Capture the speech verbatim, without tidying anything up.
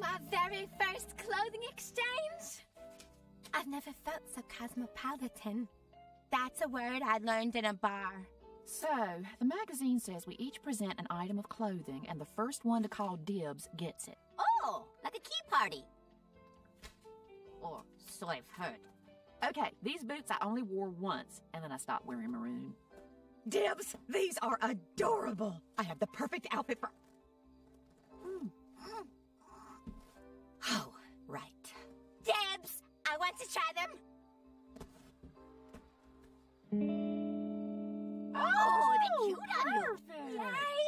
Our very first clothing exchange? I've never felt so cosmopolitan. That's a word I learned in a bar. So, the magazine says we each present an item of clothing, and the first one to call dibs gets it. Oh, like a key party. Or so I've heard. Okay, these boots I only wore once, and then I stopped wearing maroon. Dibs, these are adorable. I have the perfect outfit for... Mm. Mm. Oh, right. Dibs, I want to try them. Oh, they're cute on you. Yay!